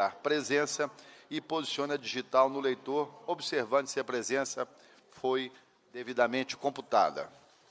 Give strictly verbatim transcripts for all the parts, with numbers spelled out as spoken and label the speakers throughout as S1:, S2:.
S1: presença e posicione a digital no leitor, observando se a presença foi devidamente computada.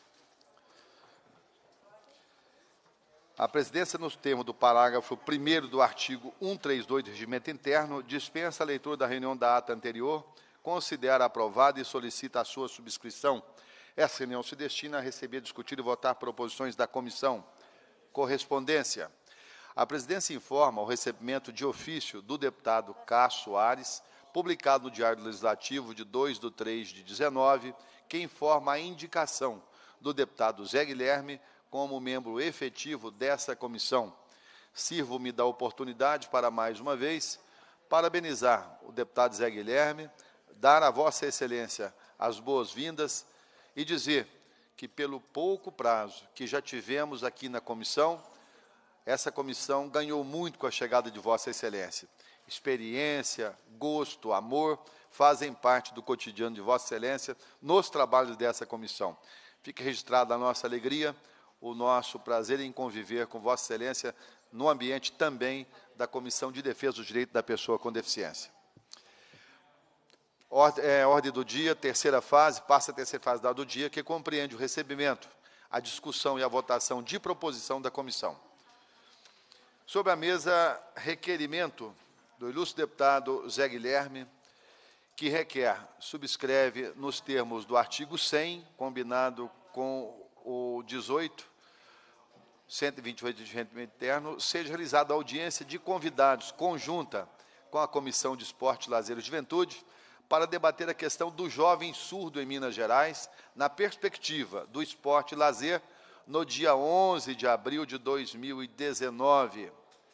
S1: A presidência, nos termos do parágrafo primeiro do artigo cento e trinta e dois do Regimento Interno, dispensa a leitura da reunião da ata anterior, considera aprovada e solicita a sua subscrição. Essa reunião se destina a receber, discutir e votar proposições da comissão. Correspondência. A presidência informa o recebimento de ofício do deputado Cássio Soares, publicado no Diário Legislativo de dois de três de dezenove, que informa a indicação do deputado Zé Guilherme como membro efetivo dessa comissão. Sirvo-me da oportunidade para, mais uma vez, parabenizar o deputado Zé Guilherme, dar a Vossa Excelência as boas-vindas e dizer que, pelo pouco prazo que já tivemos aqui na comissão, essa comissão ganhou muito com a chegada de Vossa Excelência. Experiência, gosto, amor fazem parte do cotidiano de Vossa Excelência nos trabalhos dessa comissão. Fique registrada a nossa alegria, o nosso prazer em conviver com Vossa Excelência no ambiente também da Comissão de Defesa dos Direitos da Pessoa com Deficiência. Ordem, é, ordem do dia, terceira fase, passa a terceira fase da do dia, que compreende o recebimento, a discussão e a votação de proposição da comissão. Sobre a mesa, requerimento do ilustre deputado Zé Guilherme, que requer, subscreve nos termos do artigo cem, combinado com o dezoito, cento e vinte e oito do Regimento Interno, seja realizada audiência de convidados conjunta com a Comissão de Esporte, Lazer e Juventude, para debater a questão do jovem surdo em Minas Gerais, na perspectiva do esporte e lazer, no dia onze de abril de dois mil e dezenove.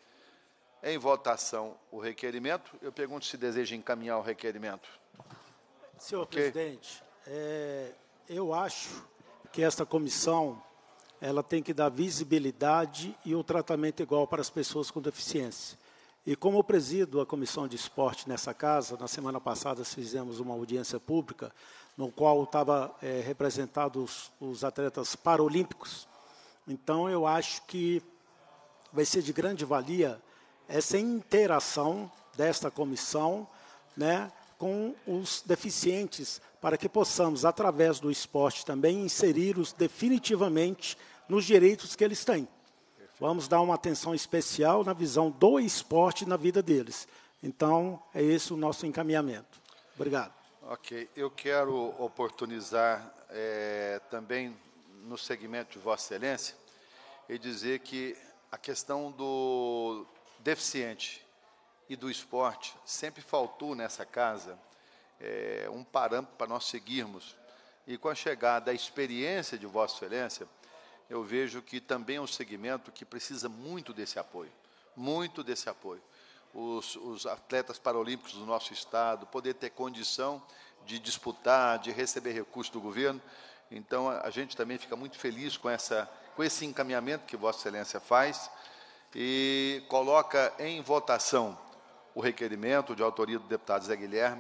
S1: Em votação, o requerimento. Eu pergunto se deseja encaminhar o requerimento.
S2: Senhor
S1: Okay.
S2: presidente, é, eu acho que esta comissão ela tem que dar visibilidade e o tratamento igual para as pessoas com deficiência. E como eu presido a Comissão de Esporte nessa casa, na semana passada fizemos uma audiência pública, no qual estava é, representados os atletas paralímpicos. Então, eu acho que vai ser de grande valia essa interação desta comissão, né, com os deficientes, para que possamos, através do esporte também, inseri-los definitivamente nos direitos que eles têm. Vamos dar uma atenção especial na visão do esporte na vida deles. Então, é esse o nosso encaminhamento. Obrigado.
S1: Ok. Eu quero oportunizar é, também, no segmento de Vossa Excelência, e dizer que a questão do deficiente e do esporte sempre faltou nessa casa é, um parâmetro para nós seguirmos. E com a chegada da experiência de Vossa Excelência, eu vejo que também é um segmento que precisa muito desse apoio, muito desse apoio. Os, os atletas paralímpicos do nosso Estado, poder ter condição de disputar, de receber recursos do governo. Então, a, a gente também fica muito feliz com, essa, com esse encaminhamento que Vossa Excelência faz e coloca em votação o requerimento de autoria do deputado Zé Guilherme,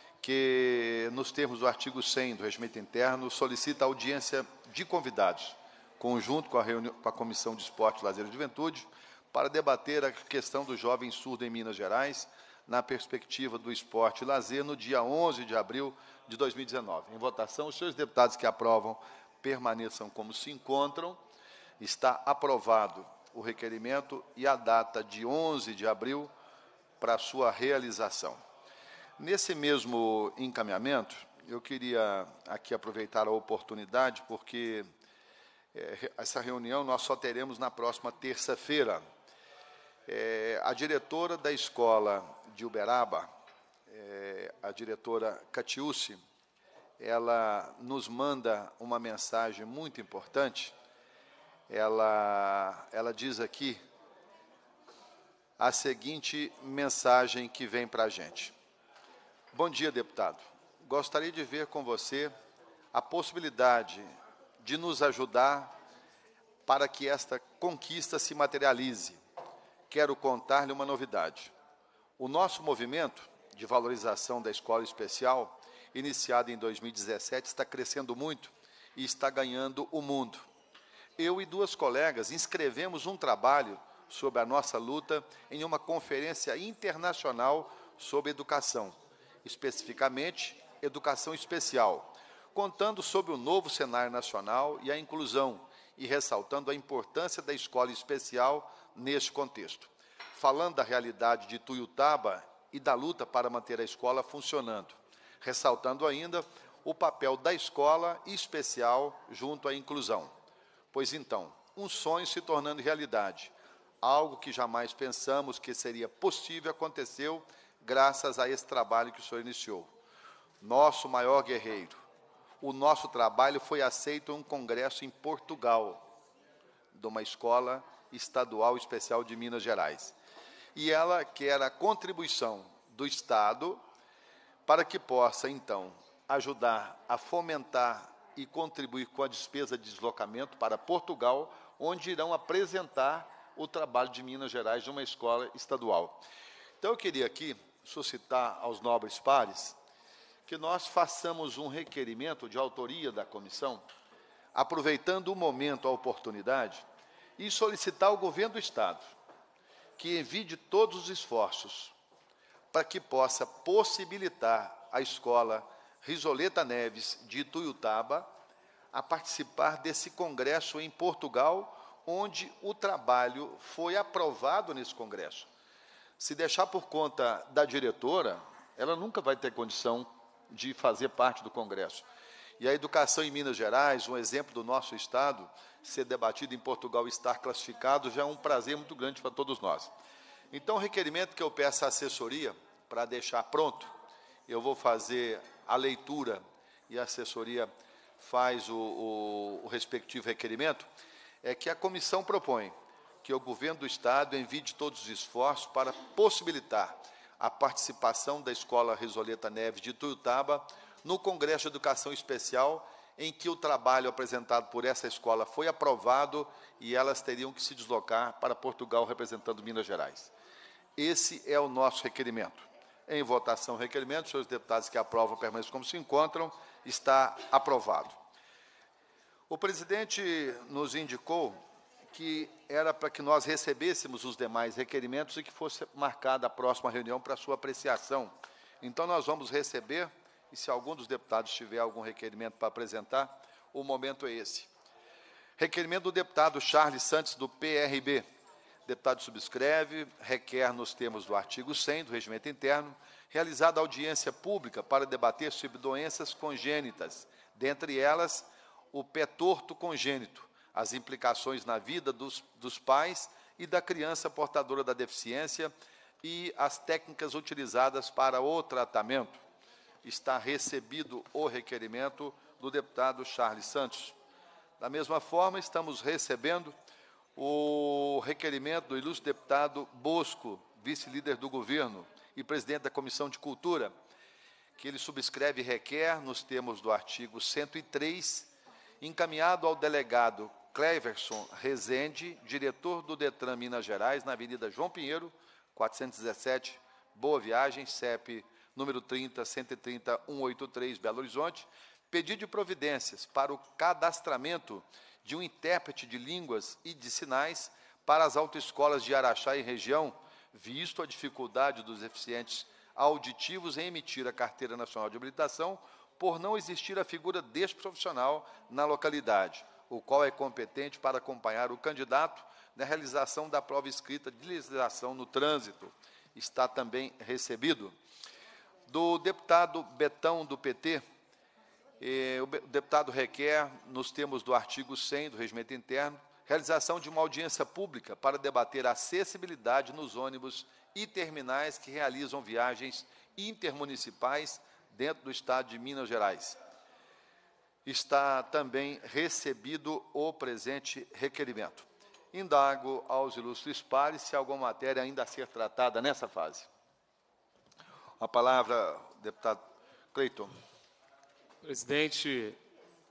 S1: que, nos termos do artigo cem do Regimento Interno, solicita audiência de convidados, conjunto com a, reunião, com a Comissão de Esporte, Lazer e Juventude, para debater a questão do jovem surdo em Minas Gerais, na perspectiva do esporte e lazer, no dia onze de abril de dois mil e dezenove. Em votação, os senhores deputados que aprovam permaneçam como se encontram. Está aprovado o requerimento e a data de onze de abril para sua realização. Nesse mesmo encaminhamento, eu queria aqui aproveitar a oportunidade, porque é, essa reunião nós só teremos na próxima terça-feira. É, a diretora da escola de Uberaba, é, a diretora Catiúci, ela nos manda uma mensagem muito importante. Ela, ela diz aqui a seguinte mensagem que vem para a gente. Bom dia, deputado. Gostaria de ver com você a possibilidade de nos ajudar para que esta conquista se materialize. Quero contar-lhe uma novidade. O nosso movimento de valorização da escola especial, iniciado em dois mil e dezessete, está crescendo muito e está ganhando o mundo. Eu e duas colegas inscrevemos um trabalho sobre a nossa luta em uma conferência internacional sobre educação, especificamente educação especial, contando sobre o novo cenário nacional e a inclusão e ressaltando a importância da escola especial neste contexto, falando da realidade de Ituiutaba e da luta para manter a escola funcionando, ressaltando ainda o papel da escola especial junto à inclusão. Pois então, um sonho se tornando realidade, algo que jamais pensamos que seria possível, aconteceu graças a esse trabalho que o senhor iniciou. Nosso maior guerreiro, o nosso trabalho foi aceito em um congresso em Portugal, de uma escola estadual especial de Minas Gerais. E ela quer a contribuição do Estado para que possa, então, ajudar a fomentar e contribuir com a despesa de deslocamento para Portugal, onde irão apresentar o trabalho de Minas Gerais de uma escola estadual. Então, eu queria aqui suscitar aos nobres pares que nós façamos um requerimento de autoria da comissão, aproveitando o momento, a oportunidade, e solicitar ao governo do Estado que envie todos os esforços para que possa possibilitar a escola Rizoleta Neves de Ituiutaba a participar desse congresso em Portugal, onde o trabalho foi aprovado nesse congresso. Se deixar por conta da diretora, ela nunca vai ter condição de fazer parte do congresso. E a educação em Minas Gerais, um exemplo do nosso Estado, ser debatido em Portugal e estar classificado, já é um prazer muito grande para todos nós. Então, o requerimento que eu peço à assessoria, para deixar pronto, eu vou fazer a leitura e a assessoria faz o, o, o respectivo requerimento, é que a comissão propõe que o governo do Estado envie todos os esforços para possibilitar a participação da Escola Rizoleta Neves de Ituiutaba no Congresso de Educação Especial, em que o trabalho apresentado por essa escola foi aprovado e elas teriam que se deslocar para Portugal representando Minas Gerais. Esse é o nosso requerimento. Em votação, requerimento, os senhores deputados que aprovam permanecem como se encontram, está aprovado. O presidente nos indicou que era para que nós recebêssemos os demais requerimentos e que fosse marcada a próxima reunião para sua apreciação. Então, nós vamos receber, e se algum dos deputados tiver algum requerimento para apresentar, o momento é esse. Requerimento do deputado Charles Santos, do P R B. O deputado subscreve, requer, nos termos do artigo cem do Regimento Interno, realizada audiência pública para debater sobre doenças congênitas, dentre elas o pé torto congênito, as implicações na vida dos, dos pais e da criança portadora da deficiência e as técnicas utilizadas para o tratamento. Está recebido o requerimento do deputado Charles Santos. Da mesma forma, estamos recebendo o requerimento do ilustre deputado Bosco, vice-líder do governo e presidente da Comissão de Cultura, que ele subscreve e requer, nos termos do artigo cento e três, encaminhado ao delegado Cleverson Rezende, diretor do Detran Minas Gerais, na Avenida João Pinheiro, quatrocentos e dezessete, Boa Viagem, C E P número trinta, cento e trinta, cento e oitenta e três, Belo Horizonte, pedido de providências para o cadastramento de um intérprete de línguas e de sinais para as autoescolas de Araxá e região, visto a dificuldade dos deficientes auditivos em emitir a Carteira Nacional de Habilitação, por não existir a figura deste profissional na localidade, o qual é competente para acompanhar o candidato na realização da prova escrita de legislação no trânsito. Está também recebido. Do deputado Betão, do P T, o deputado requer, nos termos do artigo cem do Regimento Interno, realização de uma audiência pública para debater a acessibilidade nos ônibus e terminais que realizam viagens intermunicipais dentro do Estado de Minas Gerais. Está também recebido o presente requerimento. Indago aos ilustres pares se alguma matéria ainda a ser tratada nessa fase. A palavra, deputado Cleiton.
S3: Presidente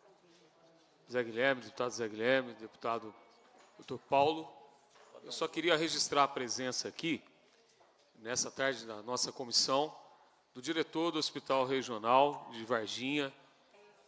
S3: Zé Guilherme, deputado Zé Guilherme, deputado doutor Paulo, eu só queria registrar a presença aqui, nessa tarde, na nossa comissão, do diretor do Hospital Regional de Varginha,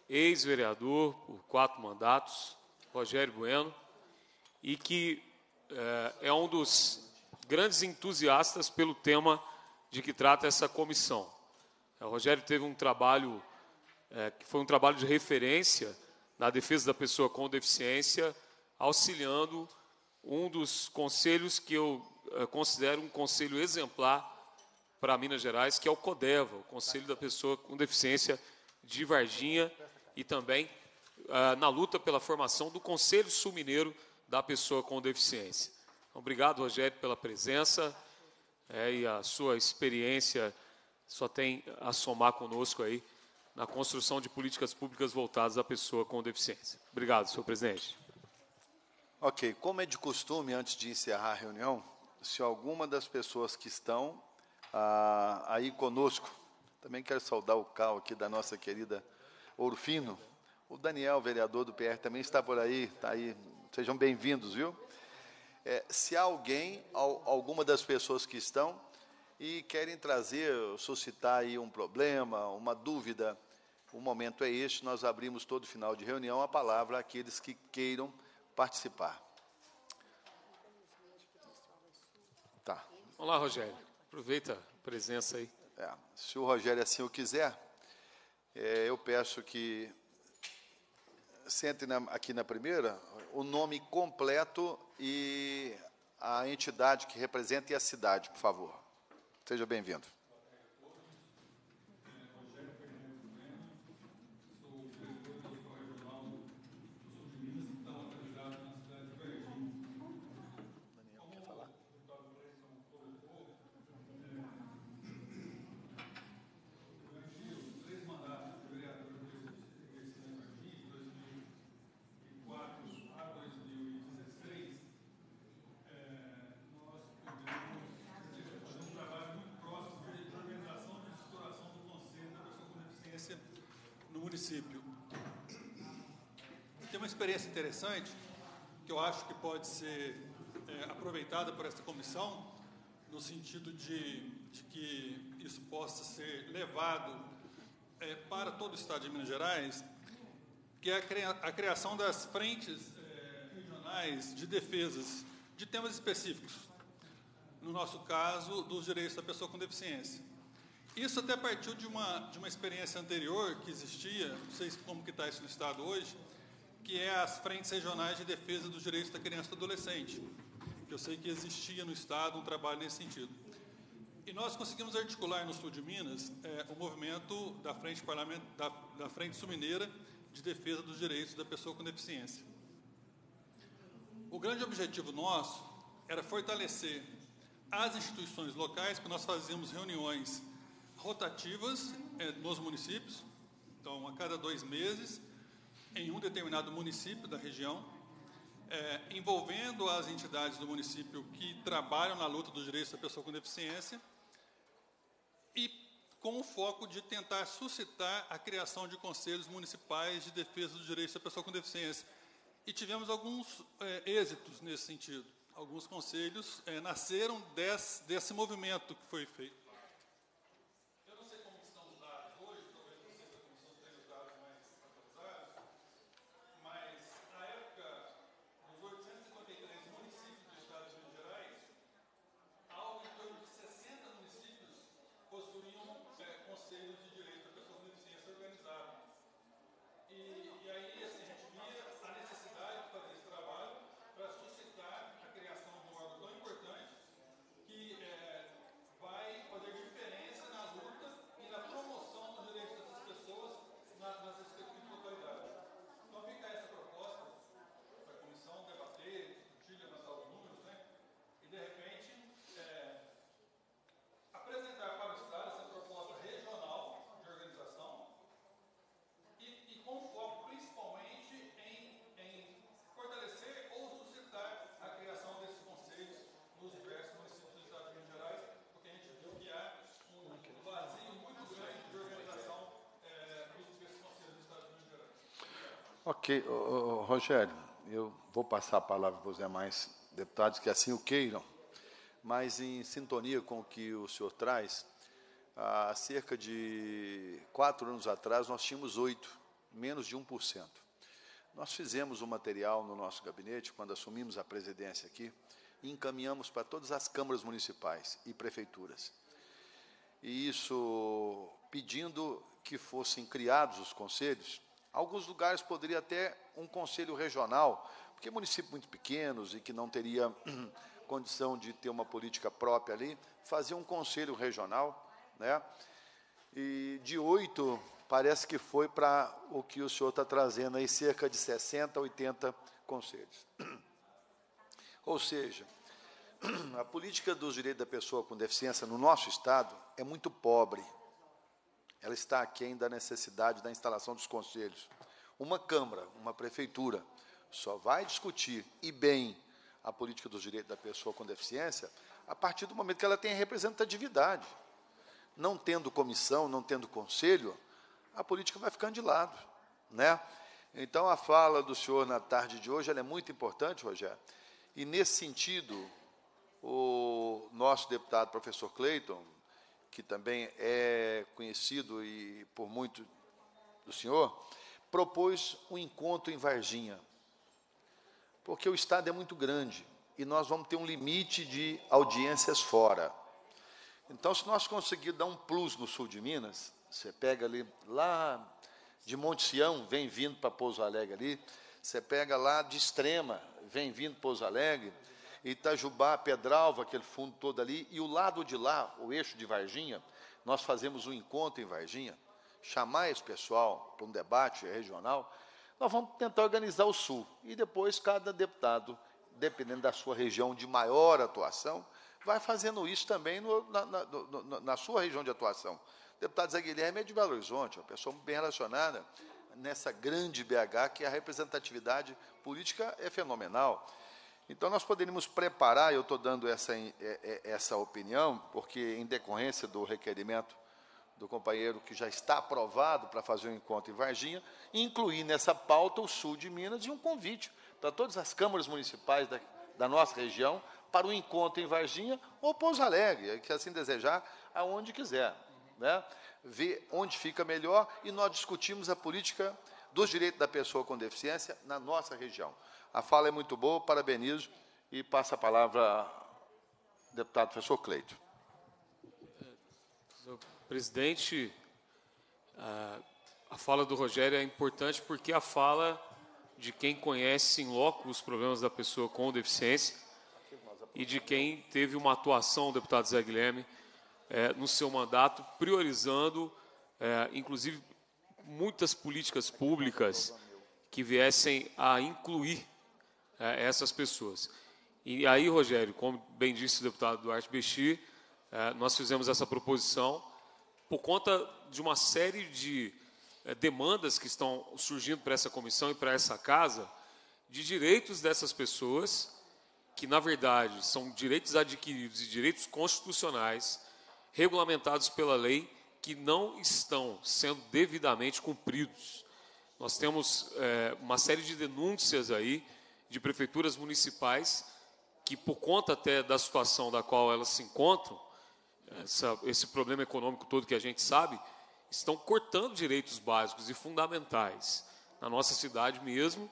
S3: ex-vereador por quatro mandatos, Rogério Bueno, e que é, é um dos grandes entusiastas pelo tema de que trata essa comissão. O Rogério teve um trabalho, é, que foi um trabalho de referência na defesa da pessoa com deficiência, auxiliando um dos conselhos que eu é, considero um conselho exemplar para Minas Gerais, que é o CODEVA, o Conselho da Pessoa com Deficiência de Varginha, e também é, na luta pela formação do Conselho Sul-Mineiro da Pessoa com Deficiência. Obrigado, Rogério, pela presença, é, e a sua experiência só tem a somar conosco aí na construção de políticas públicas voltadas à pessoa com deficiência. Obrigado, senhor presidente.
S1: Ok, como é de costume, antes de encerrar a reunião, se alguma das pessoas que estão ah, aí conosco, também quero saudar o Cal aqui da nossa querida Ouro Fino, o Daniel, vereador do P R, também está por aí, está aí, sejam bem-vindos, viu? É, se há alguém, alguma das pessoas que estão, e querem trazer, suscitar aí um problema, uma dúvida, o momento é este, nós abrimos todo final de reunião a palavra àqueles que queiram participar. Tá.
S3: Vamos lá, Rogério, aproveita a presença aí.
S1: É, se o Rogério assim o quiser, é, eu peço que sente na, aqui na primeira o nome completo e a entidade que representa e a cidade, por favor. Seja bem-vindo.
S4: No município. Tem uma experiência interessante que eu acho que pode ser é, aproveitada por esta comissão, no sentido de, de que isso possa ser levado é, para todo o Estado de Minas Gerais, que é a, cria, a criação das frentes é, regionais de defesas de temas específicos, no nosso caso, dos direitos da pessoa com deficiência. Isso até partiu de uma, de uma experiência anterior que existia, não sei como que está isso no Estado hoje, que é as frentes regionais de defesa dos direitos da criança e do adolescente. Eu sei que existia no Estado um trabalho nesse sentido. E nós conseguimos articular no sul de Minas é, o movimento da Frente, Parlamento, da, da Frente Sul-Mineira de Defesa dos Direitos da Pessoa com Deficiência. O grande objetivo nosso era fortalecer as instituições locais, porque nós fazíamos reuniões rotativas é, nos municípios, então, a cada dois meses, em um determinado município da região, é, envolvendo as entidades do município que trabalham na luta dos direitos da pessoa com deficiência e com o foco de tentar suscitar a criação de conselhos municipais de defesa dos direitos da pessoa com deficiência. E tivemos alguns é, êxitos nesse sentido. Alguns conselhos é, nasceram desse, desse movimento que foi feito.
S1: Ok, oh, oh, Rogério, eu vou passar a palavra para os demais deputados que assim o queiram, mas em sintonia com o que o senhor traz, há cerca de quatro anos atrás nós tínhamos oito, menos de um por cento. Nós fizemos um material no nosso gabinete, quando assumimos a presidência aqui, e encaminhamos para todas as câmaras municipais e prefeituras. E isso pedindo que fossem criados os conselhos. Alguns lugares poderia até um conselho regional, porque municípios muito pequenos e que não teria condição de ter uma política própria ali, fazia um conselho regional, né? E de oito, parece que foi para o que o senhor está trazendo aí, cerca de sessenta, oitenta conselhos. Ou seja, a política dos direitos da pessoa com deficiência no nosso Estado é muito pobre. Ela está aquém da necessidade da instalação dos conselhos. Uma Câmara, uma Prefeitura, só vai discutir, e bem, a política dos direitos da pessoa com deficiência a partir do momento que ela tem representatividade. Não tendo comissão, não tendo conselho, a política vai ficando de lado, né? Então, a fala do senhor na tarde de hoje ela é muito importante, Rogério, e, nesse sentido, o nosso deputado, professor Cleiton, que também é conhecido e por muito do senhor, propôs um encontro em Varginha, porque o Estado é muito grande e nós vamos ter um limite de audiências fora. Então, se nós conseguirmos dar um plus no sul de Minas, você pega ali, lá de Monte Sião, vem vindo para Pouso Alegre ali, você pega lá de Extrema, vem vindo para Pouso Alegre, Itajubá, Pedralva, aquele fundo todo ali, e o lado de lá, o eixo de Varginha, nós fazemos um encontro em Varginha, chamar esse pessoal para um debate regional, nós vamos tentar organizar o Sul, e depois cada deputado, dependendo da sua região de maior atuação, vai fazendo isso também no, na, na, no, na sua região de atuação. O deputado Zé Guilherme é de Belo Horizonte, uma pessoa bem relacionada nessa grande B H, que a representatividade política é fenomenal. Então, nós poderíamos preparar, eu estou dando essa, essa opinião, porque, em decorrência do requerimento do companheiro que já está aprovado para fazer um encontro em Varginha, incluir nessa pauta o sul de Minas e um convite para todas as câmaras municipais da, da nossa região para o encontro em Varginha ou Pouso Alegre, que assim desejar, aonde quiser, né? Ver onde fica melhor e nós discutimos a política dos direitos da pessoa com deficiência na nossa região. A fala é muito boa, parabenizo e passo a palavra ao deputado professor Cleiton.
S3: Senhor presidente, a, a fala do Rogério é importante porque a fala de quem conhece em loco os problemas da pessoa com deficiência e de quem teve uma atuação, o deputado Zé Guilherme, é, no seu mandato, priorizando, é, inclusive, muitas políticas públicas que viessem a incluir é, essas pessoas. E aí, Rogério, como bem disse o deputado Duarte Bexi, é, nós fizemos essa proposição por conta de uma série de é, demandas que estão surgindo para essa comissão e para essa casa, de direitos dessas pessoas, que, na verdade, são direitos adquiridos e direitos constitucionais, regulamentados pela lei, que não estão sendo devidamente cumpridos. Nós temos é, uma série de denúncias aí de prefeituras municipais que, por conta até da situação da qual elas se encontram, essa, esse problema econômico todo que a gente sabe, estão cortando direitos básicos e fundamentais. Na nossa cidade mesmo,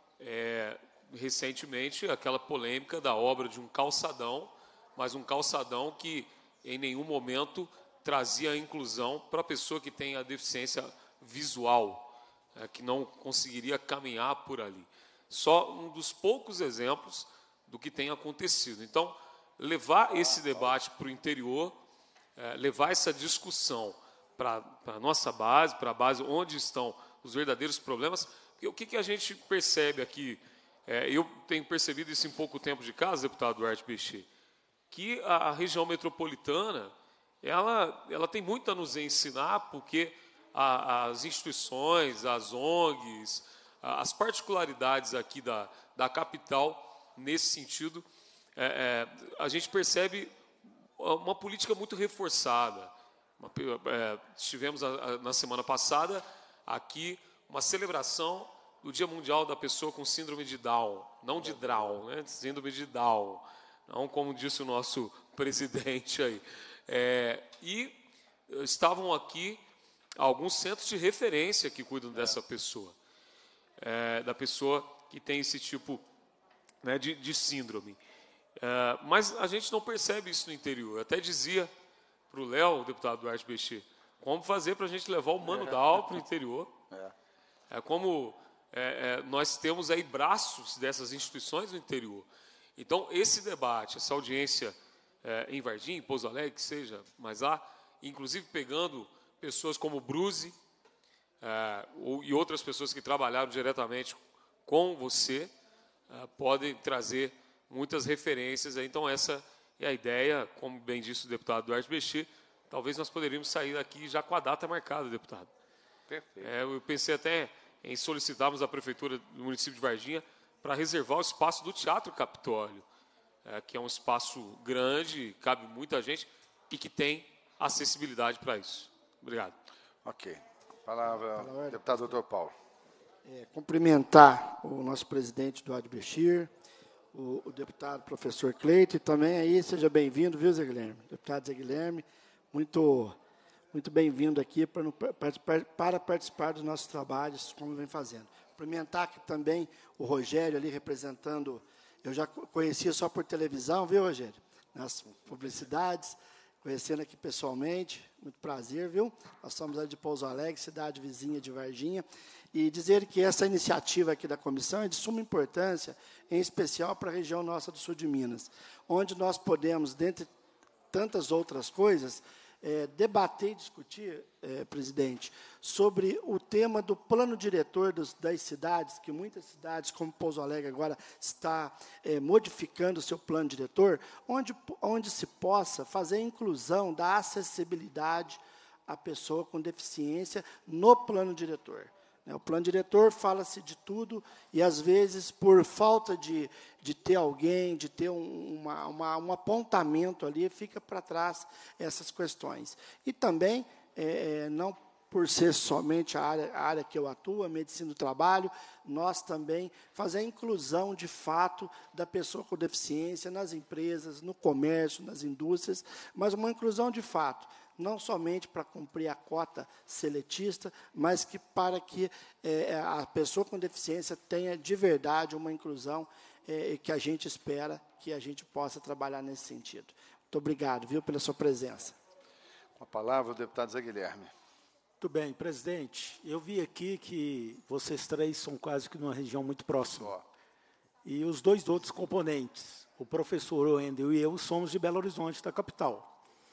S3: é, recentemente, aquela polêmica da obra de um calçadão, mas um calçadão que, em nenhum momento, trazia a inclusão para a pessoa que tem a deficiência visual, é, que não conseguiria caminhar por ali. Só um dos poucos exemplos do que tem acontecido. Então, levar esse debate para o interior, é, levar essa discussão para a nossa base, para a base onde estão os verdadeiros problemas, porque o que, que a gente percebe aqui, é, eu tenho percebido isso em pouco tempo de casa, deputado Duarte Bexi, que a, a região metropolitana, ela, ela tem muito a nos ensinar, porque a, as instituições, as O N Gs, a, as particularidades aqui da, da capital, nesse sentido, é, é, a gente percebe uma política muito reforçada. Uma, é, tivemos, a, a, na semana passada, aqui, uma celebração do Dia Mundial da Pessoa com Síndrome de Down, não de Down, né? Síndrome de Down, não como disse o nosso presidente aí. É, e estavam aqui alguns centros de referência que cuidam dessa pessoa, é, da pessoa que tem esse tipo, né, de, de síndrome. É, mas a gente não percebe isso no interior. Eu até dizia para o Léo, o deputado Duarte Bexê, como fazer para a gente levar o Mano Dal para o interior. É, é como é, é, nós temos aí braços dessas instituições no interior. Então, esse debate, essa audiência é, em Varginha, em Pouso Alegre, que seja mais lá, inclusive pegando pessoas como o Bruzi é, ou, e outras pessoas que trabalharam diretamente com você, é, podem trazer muitas referências. Então, essa é a ideia, como bem disse o deputado Duarte Bexê, talvez nós poderíamos sair daqui já com a data marcada, deputado.
S1: Perfeito.
S3: É, eu pensei até em solicitarmos à Prefeitura do município de Varginha para reservar o espaço do Teatro Capitólio, é, que é um espaço grande, cabe muita gente e que tem acessibilidade para isso. Obrigado.
S1: Ok. Palavra, Palavra deputado doutor Paulo.
S5: É, cumprimentar o nosso presidente Duarte Bexê, o, o deputado professor Cleito, e também aí, seja bem-vindo, viu, Zé Guilherme? Deputado Zé Guilherme, muito, muito bem-vindo aqui para, para, para participar dos nossos trabalhos, como vem fazendo. Cumprimentar aqui também o Rogério, ali representando, eu já conhecia só por televisão, viu, Rogério? Nas publicidades, conhecendo aqui pessoalmente, muito prazer, viu? Nós somos ali de Pouso Alegre, cidade vizinha de Varginha, e dizer que essa iniciativa aqui da comissão é de suma importância, em especial para a região nossa do sul de Minas, onde nós podemos, dentre tantas outras coisas, é, debater e discutir, é, presidente, sobre o tema do plano diretor dos, das cidades, que muitas cidades, como Pouso Alegre agora, está é, modificando o seu plano diretor, onde, onde se possa fazer a inclusão da acessibilidade à pessoa com deficiência no plano diretor. O plano diretor fala-se de tudo e, às vezes, por falta de, de ter alguém, de ter um, uma, uma, um apontamento ali, fica para trás essas questões. E também, é, não por ser somente a área, a área que eu atuo, a medicina do trabalho, nós também fazer a inclusão, de fato, da pessoa com deficiência nas empresas, no comércio, nas indústrias, mas uma inclusão de fato, não somente para cumprir a cota seletista, mas que para que é, a pessoa com deficiência tenha de verdade uma inclusão é, que a gente espera que a gente possa trabalhar nesse sentido. Muito obrigado, viu, pela sua presença.
S1: Com a palavra, o deputado Zé Guilherme.
S2: Muito bem, presidente. Eu vi aqui que vocês três são quase que numa região muito próxima. E os dois outros componentes, o professor Wendel e eu, somos de Belo Horizonte, da capital.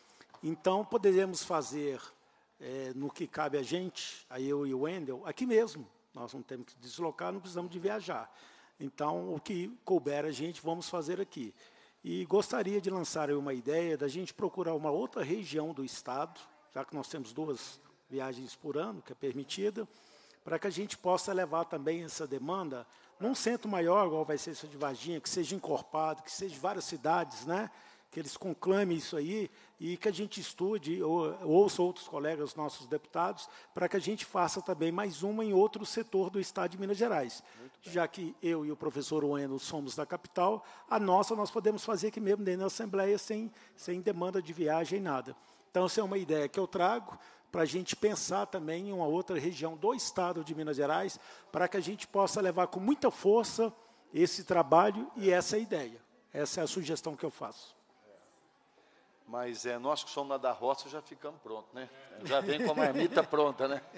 S2: Então, poderemos fazer, é, no que cabe a gente, a eu e o Wendel, aqui mesmo. Nós não temos que deslocar, não precisamos de viajar. Então, o que couber a gente, vamos fazer aqui. E gostaria de lançar uma ideia da gente procurar uma outra região do Estado, já que nós temos duas viagens por ano, que é permitida, para que a gente possa levar também essa demanda num centro maior, igual vai ser essa de Varginha, que seja encorpado, que seja várias cidades, né? Que eles conclamem isso aí e que a gente estude, ou, ouça outros colegas, nossos deputados, para que a gente faça também mais uma em outro setor do Estado de Minas Gerais. Já que eu e o professor Wendel somos da capital, a nossa nós podemos fazer aqui mesmo dentro da Assembleia sem, sem demanda de viagem, nada. Então, essa é uma ideia que eu trago para a gente pensar também em uma outra região do Estado de Minas Gerais, para que a gente possa levar com muita força esse trabalho e essa ideia. Essa é a sugestão que eu faço.
S1: Mas é, nós que somos lá da roça já ficamos prontos, né? Já vem com a marmita pronta, né?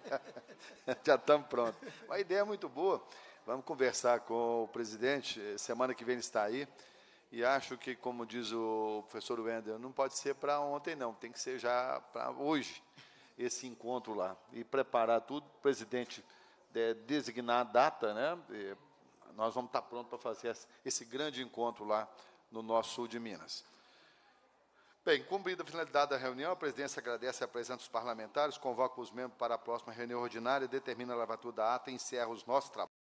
S1: Já estamos prontos. Uma ideia muito boa. Vamos conversar com o presidente, semana que vem ele está aí. E acho que, como diz o professor Wendel, não pode ser para ontem, não. Tem que ser já para hoje, esse encontro lá. E preparar tudo, o presidente é, designar a data, né? E nós vamos estar prontos para fazer esse grande encontro lá no nosso sul de Minas. Bem, cumprida a finalidade da reunião, a presidência agradece a presença dos parlamentares, convoca os membros para a próxima reunião ordinária, determina a lavatura da ata e encerra os nossos trabalhos.